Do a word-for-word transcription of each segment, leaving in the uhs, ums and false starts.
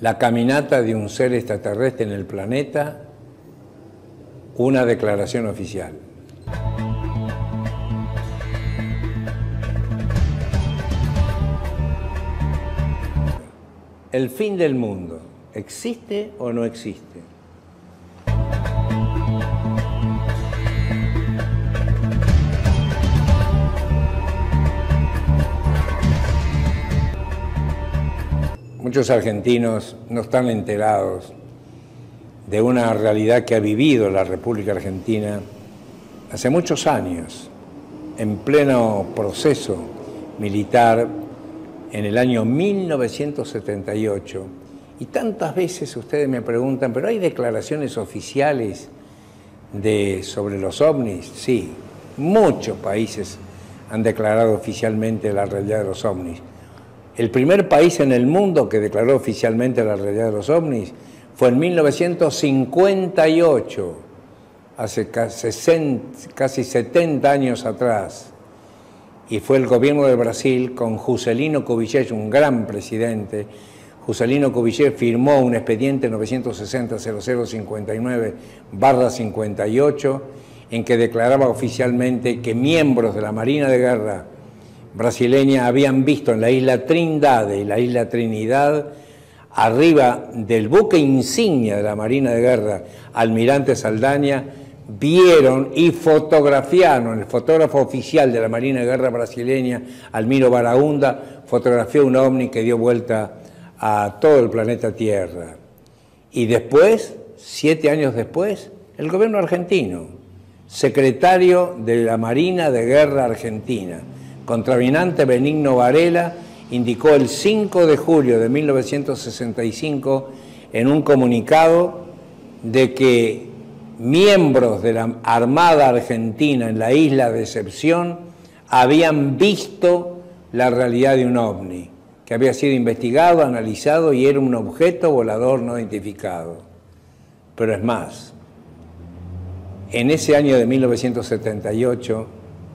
la caminata de un ser extraterrestre en el planeta, una declaración oficial. ¿El fin del mundo existe o no existe? Muchos argentinos no están enterados de una realidad que ha vivido la República Argentina hace muchos años, en pleno proceso militar, en el año mil novecientos setenta y ocho. Y tantas veces ustedes me preguntan, ¿pero hay declaraciones oficiales de, sobre los ovnis? Sí, muchos países han declarado oficialmente la realidad de los ovnis. El primer país en el mundo que declaró oficialmente la realidad de los ovnis fue en mil novecientos cincuenta y ocho, hace casi setenta años atrás, y fue el gobierno de Brasil con Juscelino Kubitschek, un gran presidente. Juscelino Kubitschek firmó un expediente novecientos sesenta cero cero cincuenta y nueve barra cincuenta y ocho en que declaraba oficialmente que miembros de la Marina de Guerra brasileña habían visto en la isla Trindade y la isla Trinidad, arriba del buque insignia de la Marina de Guerra, Almirante Saldaña, vieron y fotografiaron, el fotógrafo oficial de la Marina de Guerra brasileña, Almiro Barahunda, fotografió un ovni que dio vuelta a todo el planeta Tierra. Y después, siete años después, el gobierno argentino, secretario de la Marina de Guerra Argentina, contraalmirante Benigno Varela, indicó el cinco de julio de mil novecientos sesenta y cinco en un comunicado de que miembros de la Armada Argentina en la isla de Decepción habían visto la realidad de un ovni, que había sido investigado, analizado y era un objeto volador no identificado. Pero es más, en ese año de mil novecientos setenta y ocho,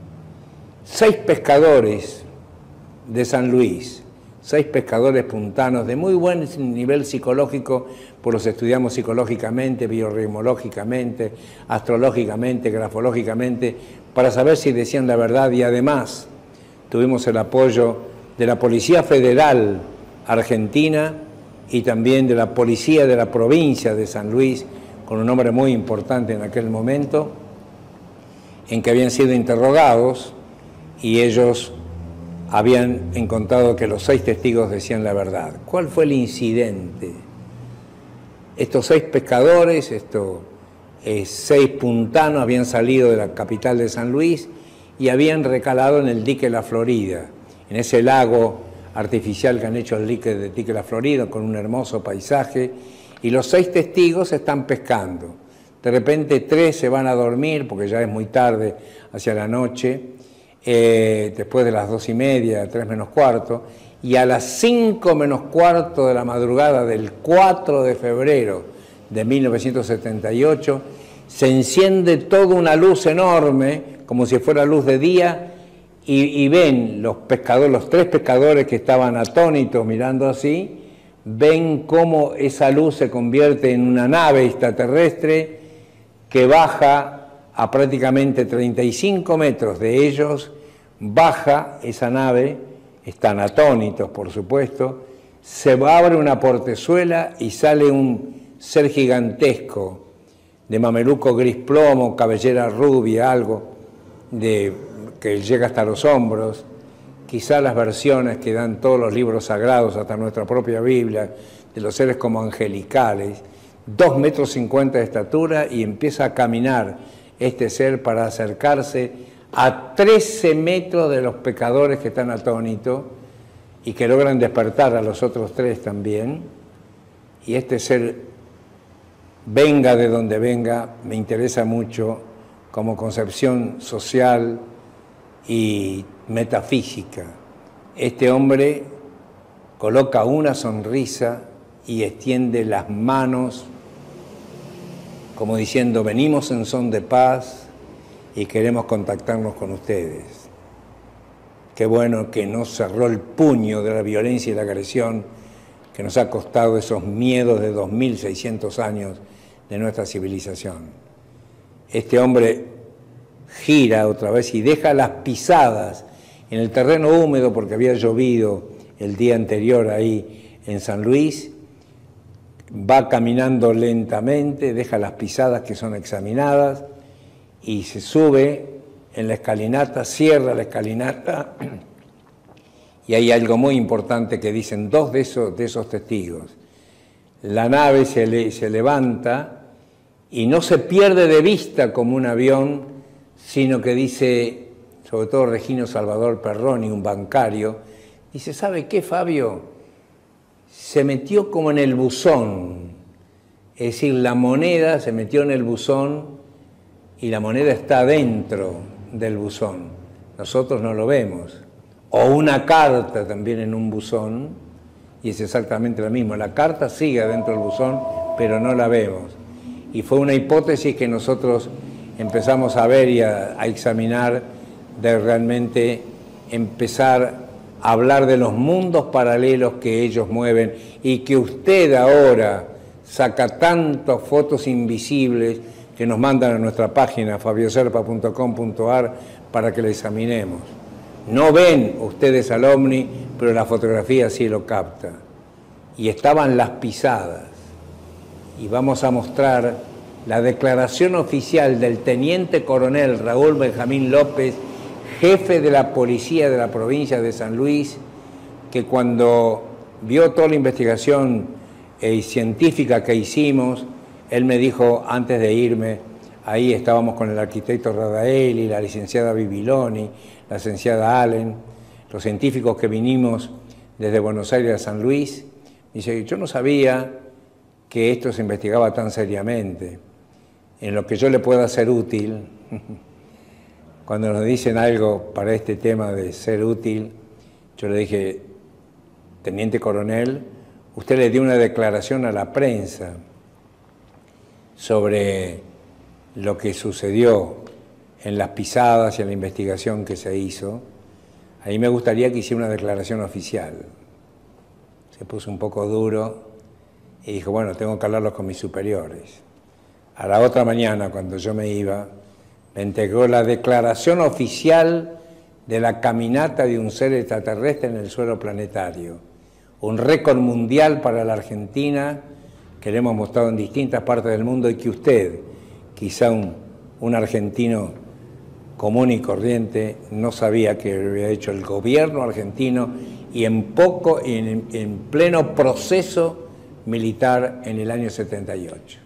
seis pescadores de San Luis, seis pescadores puntanos de muy buen nivel psicológico, pues los estudiamos psicológicamente, bioritmológicamente, astrológicamente, grafológicamente, para saber si decían la verdad, y además tuvimos el apoyo de la Policía Federal Argentina y también de la Policía de la provincia de San Luis, con un nombre muy importante en aquel momento, en que habían sido interrogados y ellos habían encontrado que los seis testigos decían la verdad. ¿Cuál fue el incidente? Estos seis pescadores, estos eh, seis puntanos habían salido de la capital de San Luis y habían recalado en el dique La Florida, en ese lago artificial que han hecho el dique de dique La Florida, con un hermoso paisaje, y los seis testigos están pescando. De repente tres se van a dormir, porque ya es muy tarde, hacia la noche, Eh, después de las dos y media, tres menos cuarto, y a las cinco menos cuarto de la madrugada del cuatro de febrero de mil novecientos setenta y ocho, se enciende toda una luz enorme, como si fuera luz de día, y, y ven los pescadores, los tres pescadores que estaban atónitos mirando así, ven cómo esa luz se convierte en una nave extraterrestre que baja a prácticamente treinta y cinco metros de ellos, baja esa nave, están atónitos por supuesto, se abre una portezuela y sale un ser gigantesco, de mameluco gris plomo, cabellera rubia, algo de, que llega hasta los hombros, quizá las versiones que dan todos los libros sagrados, hasta nuestra propia Biblia, de los seres como angelicales, dos metros cincuenta de estatura, y empieza a caminar este ser para acercarse a trece metros de los pescadores que están atónitos y que logran despertar a los otros tres también. Y este ser, venga de donde venga, me interesa mucho como concepción social y metafísica. Este hombre coloca una sonrisa y extiende las manos como diciendo: venimos en son de paz y queremos contactarnos con ustedes. Qué bueno que no cerró el puño de la violencia y la agresión que nos ha costado esos miedos de dos mil seiscientos años de nuestra civilización. Este hombre gira otra vez y deja las pisadas en el terreno húmedo porque había llovido el día anterior ahí en San Luis, va caminando lentamente, deja las pisadas que son examinadas y se sube en la escalinata, cierra la escalinata y hay algo muy importante que dicen dos de esos, de esos testigos. La nave se, le, se levanta y no se pierde de vista como un avión, sino que dice, sobre todo Regino Salvador Perroni, un bancario, dice, ¿sabe qué, Fabio? Se metió como en el buzón, es decir, la moneda se metió en el buzón y la moneda está dentro del buzón, nosotros no lo vemos. O una carta también en un buzón, y es exactamente lo mismo, la carta sigue dentro del buzón, pero no la vemos. Y fue una hipótesis que nosotros empezamos a ver y a, a examinar, de realmente empezar a hablar de los mundos paralelos que ellos mueven y que usted ahora saca tantas fotos invisibles que nos mandan a nuestra página fabio serpa punto com punto ar para que la examinemos. No ven ustedes al ovni, pero la fotografía sí lo capta. Y estaban las pisadas. Y vamos a mostrar la declaración oficial del teniente coronel Raúl Benjamín López, jefe de la policía de la provincia de San Luis, que cuando vio toda la investigación eh, científica que hicimos, él me dijo, antes de irme, ahí estábamos con el arquitecto Radaeli, la licenciada Bibiloni, la licenciada Allen, los científicos que vinimos desde Buenos Aires a San Luis, dice, yo no sabía que esto se investigaba tan seriamente. En lo que yo le pueda ser útil, cuando nos dicen algo para este tema de ser útil, yo le dije, teniente coronel, usted le dio una declaración a la prensa sobre lo que sucedió en las pisadas y en la investigación que se hizo. Ahí me gustaría que hiciera una declaración oficial. Se puso un poco duro y dijo, bueno, tengo que hablarlo con mis superiores. A la otra mañana, cuando yo me iba, me entregó la declaración oficial de la caminata de un ser extraterrestre en el suelo planetario. Un récord mundial para la Argentina que le hemos mostrado en distintas partes del mundo y que usted, quizá un, un argentino común y corriente, no sabía que había hecho el gobierno argentino y en poco, en, en pleno proceso militar en el año setenta y ocho.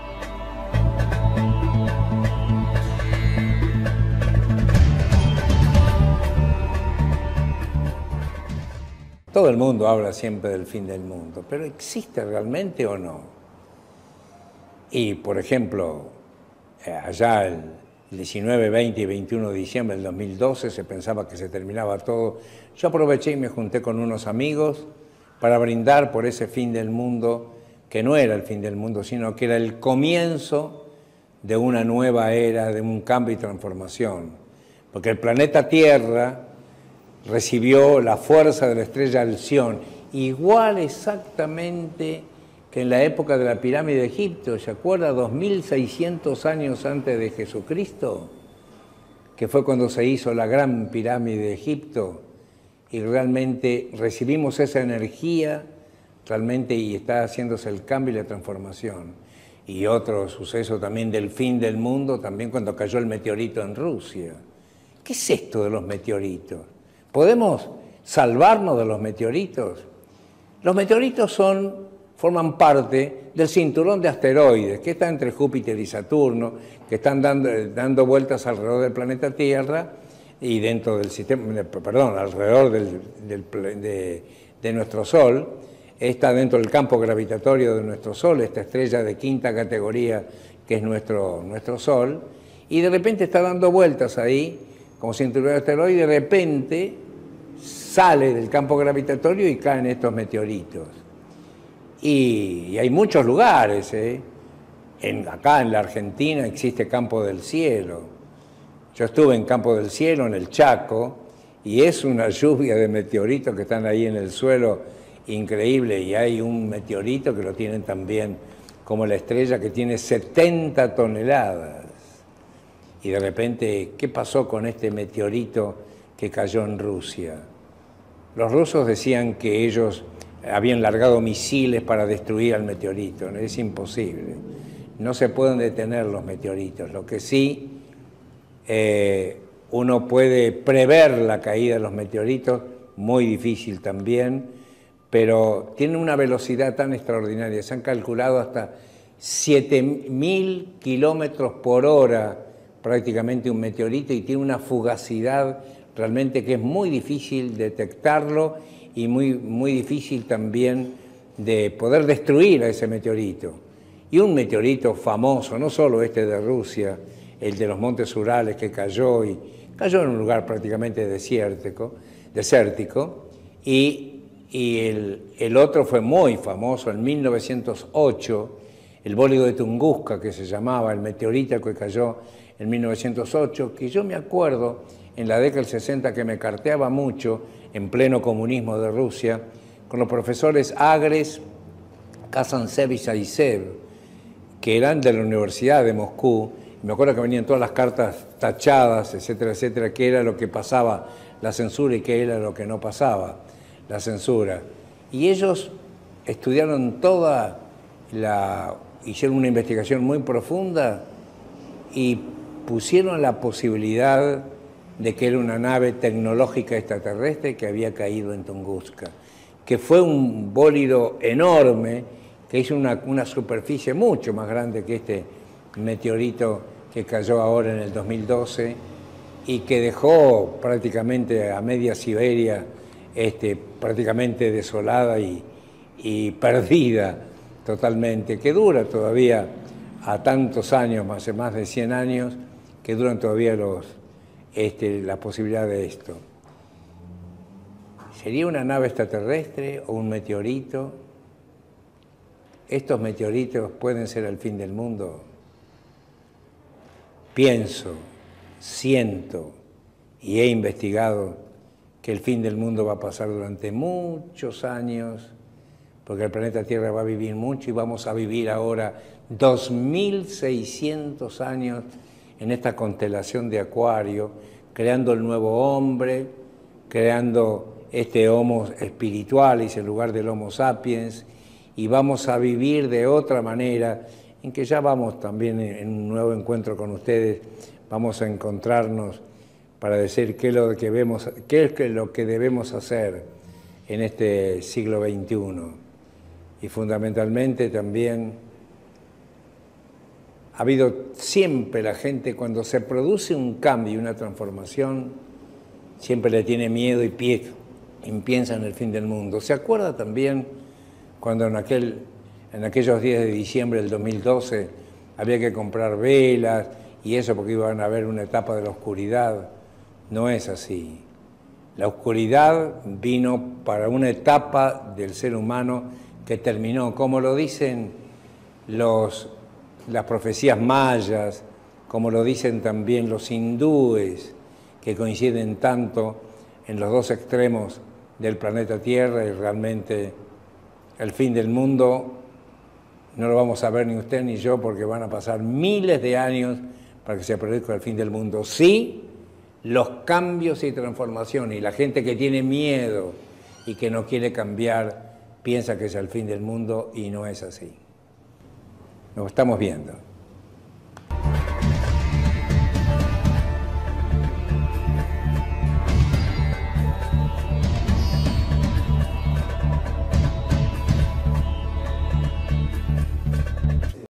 Todo el mundo habla siempre del fin del mundo, pero ¿existe realmente o no? Y, por ejemplo, allá el diecinueve, veinte y veintiuno de diciembre del dos mil doce se pensaba que se terminaba todo. Yo aproveché y me junté con unos amigos para brindar por ese fin del mundo, que no era el fin del mundo, sino que era el comienzo de una nueva era, de un cambio y transformación. Porque el planeta Tierra recibió la fuerza de la estrella Alción, igual exactamente que en la época de la pirámide de Egipto, ¿se acuerda? dos mil seiscientos años antes de Jesucristo, que fue cuando se hizo la gran pirámide de Egipto, y realmente recibimos esa energía, realmente, y está haciéndose el cambio y la transformación. Y otro suceso también del fin del mundo, también cuando cayó el meteorito en Rusia. ¿Qué es esto de los meteoritos? ¿Podemos salvarnos de los meteoritos? Los meteoritos son, forman parte del cinturón de asteroides que está entre Júpiter y Saturno, que están dando, dando vueltas alrededor del planeta Tierra y dentro del sistema, perdón, alrededor del, del, de, de nuestro Sol. Está dentro del campo gravitatorio de nuestro Sol, esta estrella de quinta categoría que es nuestro, nuestro Sol, y de repente está dando vueltas ahí, como cinturón de asteroides, y de repente sale del campo gravitatorio y caen estos meteoritos. Y, y hay muchos lugares, ¿eh? En, acá en la Argentina existe Campo del Cielo. Yo estuve en Campo del Cielo, en el Chaco, y es una lluvia de meteoritos que están ahí en el suelo increíble, y hay un meteorito que lo tienen también como la estrella, que tiene setenta toneladas. Y de repente, ¿qué pasó con este meteorito que cayó en Rusia? Los rusos decían que ellos habían largado misiles para destruir al meteorito. Es imposible. No se pueden detener los meteoritos. Lo que sí, eh, uno puede prever la caída de los meteoritos, muy difícil también, pero tienen una velocidad tan extraordinaria. Se han calculado hasta siete mil kilómetros por hora prácticamente un meteorito, y tiene una fugacidad realmente que es muy difícil detectarlo y muy, muy difícil también de poder destruir a ese meteorito. Y un meteorito famoso, no solo este de Rusia, el de los Montes Urales que cayó, y cayó en un lugar prácticamente desértico, desértico y, y el, el otro fue muy famoso en mil novecientos ocho, el bólido de Tunguska, que se llamaba, el meteorito que cayó en mil novecientos ocho, que yo me acuerdo en la década del sesenta que me carteaba mucho, en pleno comunismo de Rusia, con los profesores Agres, Kazantsev y Zaisev, que eran de la Universidad de Moscú. Me acuerdo que venían todas las cartas tachadas, etcétera, etcétera, qué era lo que pasaba la censura y qué era lo que no pasaba la censura. Y ellos estudiaron toda la... hicieron una investigación muy profunda y pusieron la posibilidad de que era una nave tecnológica extraterrestre que había caído en Tunguska, que fue un bólido enorme, que hizo una, una superficie mucho más grande que este meteorito que cayó ahora en el dos mil doce y que dejó prácticamente a media Siberia este, prácticamente desolada y, y perdida totalmente, que dura todavía a tantos años, hace más de cien años, que duran todavía los, este, la posibilidad de esto. ¿Sería una nave extraterrestre o un meteorito? ¿Estos meteoritos pueden ser el fin del mundo? Pienso, siento y he investigado que el fin del mundo va a pasar durante muchos años, porque el planeta Tierra va a vivir mucho y vamos a vivir ahora dos mil seiscientos años en esta constelación de Acuario, creando el nuevo hombre, creando este Homo spiritualis en lugar del Homo sapiens, y vamos a vivir de otra manera, en que ya vamos también en un nuevo encuentro con ustedes, vamos a encontrarnos para decir qué es lo que, vemos, qué es lo que debemos hacer en este siglo veintiuno. Y fundamentalmente también ha habido siempre la gente, cuando se produce un cambio y una transformación, siempre le tiene miedo y, pie, y piensa en el fin del mundo. ¿Se acuerda también cuando en, aquel, en aquellos días de diciembre del dos mil doce había que comprar velas y eso porque iban a haber una etapa de la oscuridad? No es así. La oscuridad vino para una etapa del ser humano que terminó, como lo dicen los, las profecías mayas, como lo dicen también los hindúes, que coinciden tanto en los dos extremos del planeta Tierra, y realmente el fin del mundo no lo vamos a ver ni usted ni yo, porque van a pasar miles de años para que se produzca el fin del mundo. Sí, los cambios y transformaciones, y la gente que tiene miedo y que no quiere cambiar, piensa que es el fin del mundo y no es así. Nos estamos viendo.